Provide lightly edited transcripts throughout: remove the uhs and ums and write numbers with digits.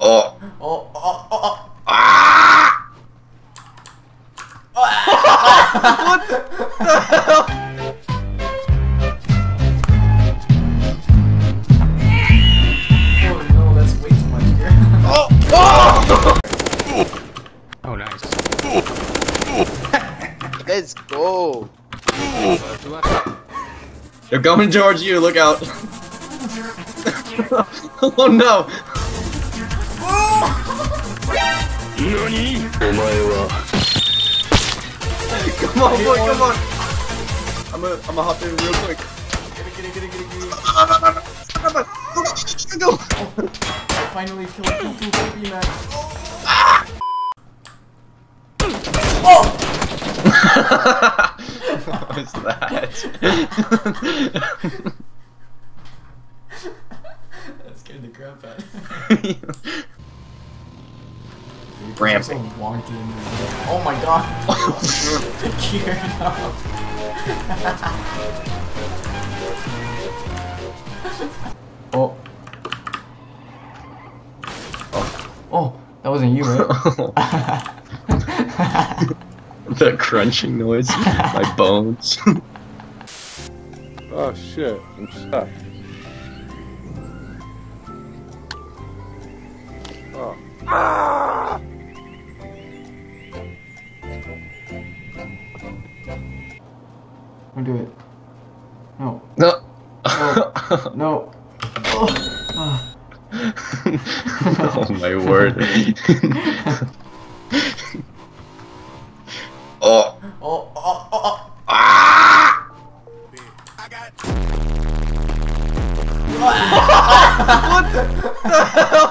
Oh. Oh, oh, oh, oh. Ah! What the hell? Oh no, that's way too much here. Oh! Oh! Oh, nice. Let's go. They're coming towards you, look out. Oh no! NANI?! Come on, boy, come on! I'ma hop in real quick. Get it. Go! I finally killed Pee man. Oh! What was that? That scared the crap out of me. Ramping. So wonky in there. Oh my god! Geared up. Oh. Oh, that wasn't you, right? The crunching noise. My bones. Oh shit, I'm stuck. Oh. Don't do it. No. No. No. Oh. Oh my word. Oh. Oh. Ah! I got. What the hell?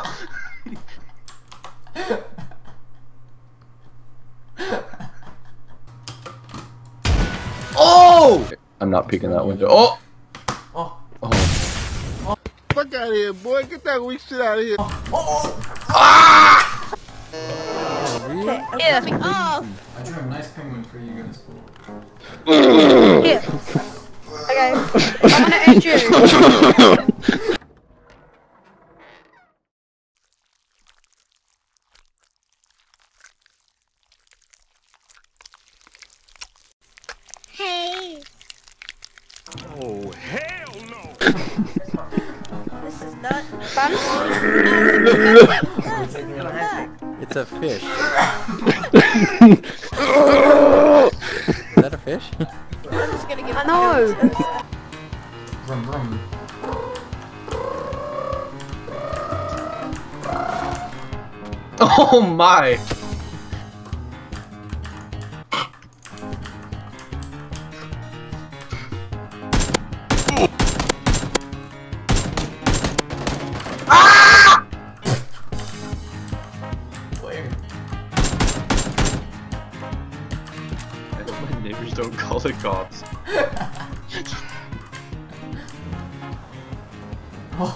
Oh! I'm not peeking that window. Oh! Oh. Oh. Fuck out of here, boy. Get that weak shit out of here. Ah! Yeah, I think, oh! I drew a nice penguin for you guys. Here. Okay. I'm gonna end you. Hey. Oh, hell no! This is not fun. It's a fish. Is that a fish? I'm just gonna give it. I know. Brum brum. Oh my! Ah! Where? My neighbors don't call the cops. Oh.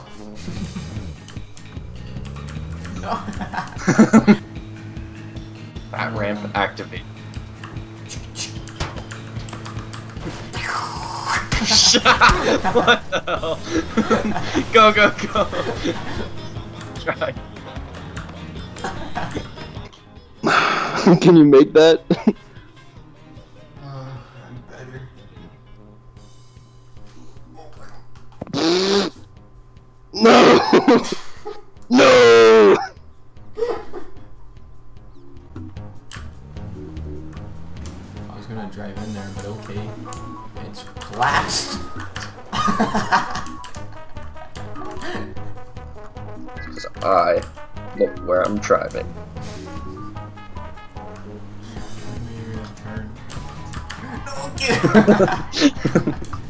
No. That ramp activate. What the hell? Go. Try. Can you make that? I'm better. No! No! I was gonna drive in there, but okay. It's collapsed. Because I look where I'm driving. No, get